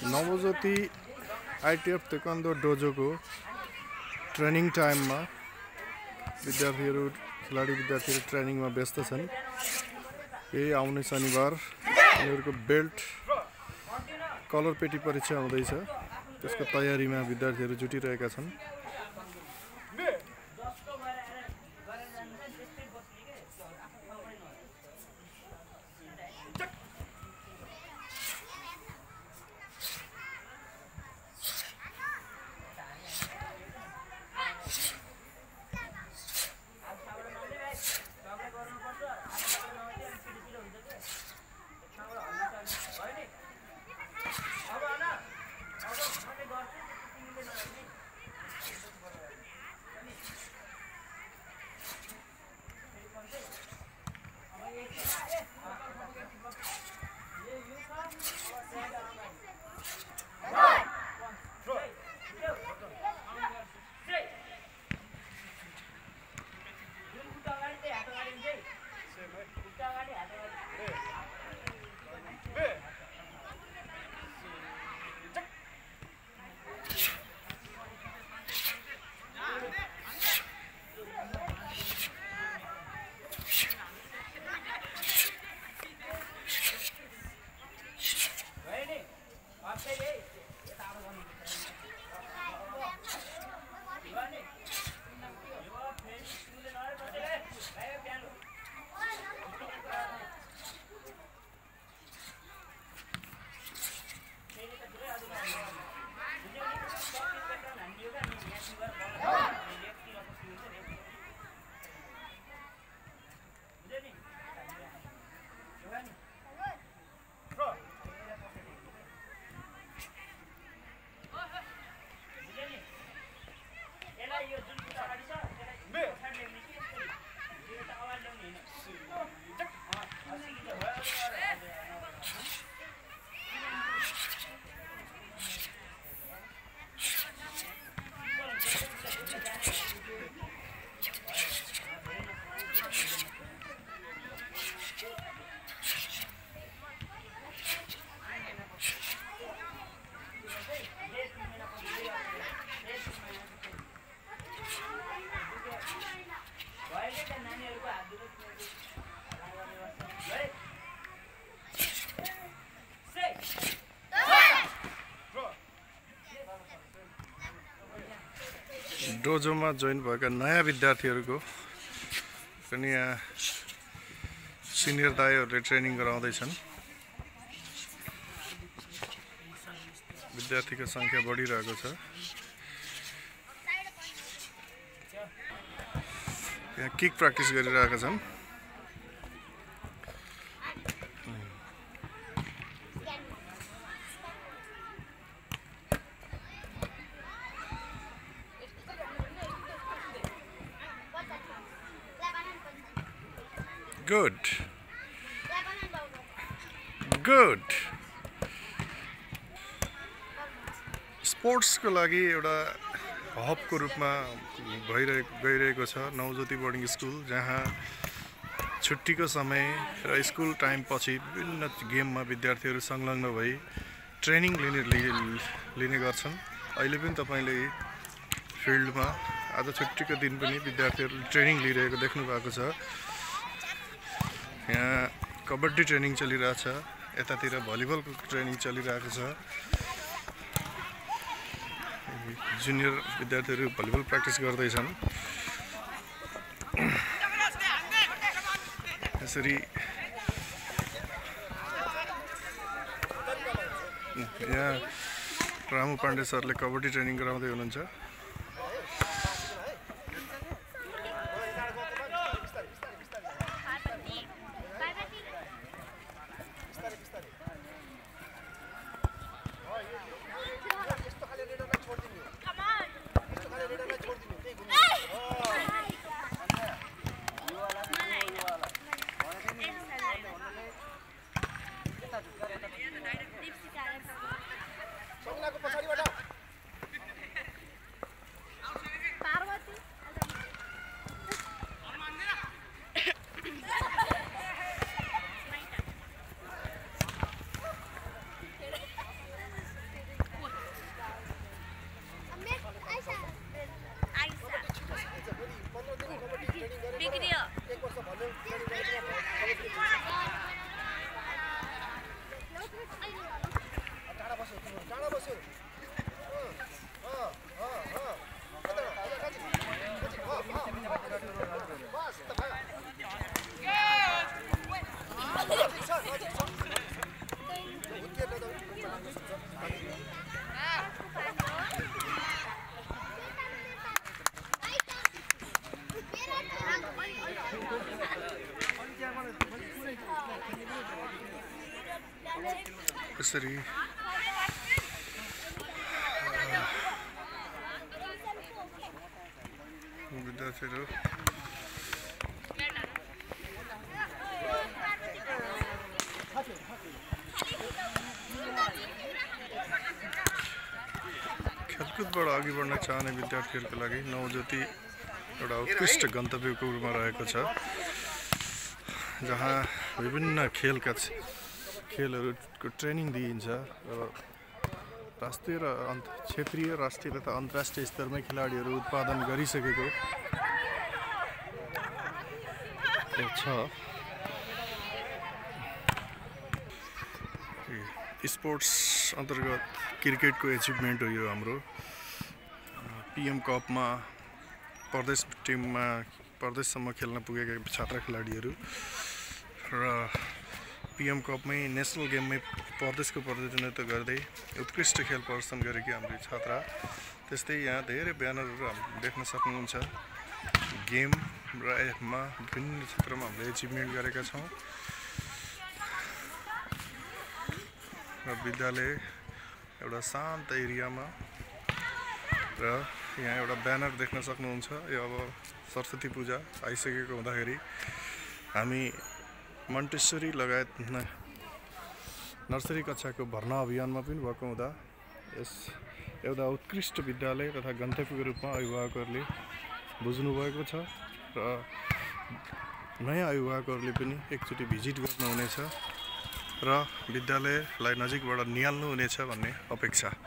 Navjyoti ITF taekwondo dojo को training time में विद्यार्थीहरू खिलाडी विद्यार्थीहरू ट्रेनिंग में व्यस्त छन्। यही आउने शनिबार उनीहरूको बेल्ट कलर पेटी परीक्षा हुँदैछ, त्यसको तयारीमा विद्यार्थीहरू जुटिरहेका छन्। डोजो में जोइन भएका नयाँ विद्यार्थीहरूको पनि यहाँ सिनियर दाइहरूले ट्रेनिङ गराउँदैछन्। विद्यार्थीको संख्या बढिरहेको छ। यहाँ किक प्र्याक्टिस गरिरहेका छन्। Good. Good. स्पोर्ट्स को लागि एउटा हब को रूप में गइरहेको छ नवज्योति बोर्डिंग स्कूल, जहाँ छुट्टी को समय र स्कूल टाइम पछि विभिन्न गेम में विद्यार्थीहरू संलग्न भई ट्रेनिङ लिने गर्छन्। अहिले पनि तपाईले फिल्ड में आज छुट्टी को दिन पनि विद्यार्थीहरू ट्रेनिङ लिइरहेको देख्नु भएको छ। यहाँ कबड्डी ट्रेनिङ चलिरहेछ, यतातिर भलिबल को ट्रेनिङ चलिरहेको छ। जुनियर विद्यार्थीहरू भलिबल प्र्याक्टिस गर्दैछन्। यसरी यहाँ रामु पाण्डे सरले कबड्डी ट्रेनिङ गराउँदै हुनुहुन्छ। यसरी विद्यार्थीहरू खेलकुदबाट अघि बढ्न चाहने विद्यार्थीहरूको लागि नवज्योति एउटा उत्कृष्ट गन्तव्यको रूपमा रहेको छ, जहाँ विभिन्न खेलहरूको ट्रेनिङ दिइन्छ र राष्ट्रिय र क्षेत्रीय, राष्ट्रिय तथा अन्तर्राष्ट्रिय स्तरमै खेलाडीहरू उत्पादन गरिसकेको छ। स्पोर्ट्स अन्तर्गत क्रिकेटको एचिभमेन्ट हो यो हाम्रो। पिएम कपमा प्रदेशसम्म खेल्न पुगेका छात्र खेलाडीहरू र पिएम कपमै नेसनल गेममै प्रदेशको प्रतिनिधित्व गर्दै उत्कृष्ट खेल प्रदर्शन गरेकी हाम्रो छात्रा। त्यस्तै यहाँ धेरै ब्यानरहरू हामीले देख्न सक्नुहुन्छ। गेममा विभिन्न क्षेत्रमा हामीले एचिभमेन्ट गरेका छौँ र विद्यालय एउटा शान्त एरियामा र यहाँ एउटा ब्यानर देख्न सक्नुहुन्छ। यो अब सरस्वती पूजा आइसकेको हुँदाखेरि हामी मन्टेसरी लगायत नर्सरी कक्षाको भर्ना अभियानमा पनि भएको हुँदा यस एउटा उत्कृष्ट विद्यालय तथा गन्तव्यको रूपमा अभिभावकहरूले बुझ्नुभएको छ र नयाँ अभिभावकहरूले पनि एकचोटि भिजिट गर्नुहुनेछ र विद्यालयलाई नजिकबाट निहाल्नुहुनेछ भन्ने अपेक्षा।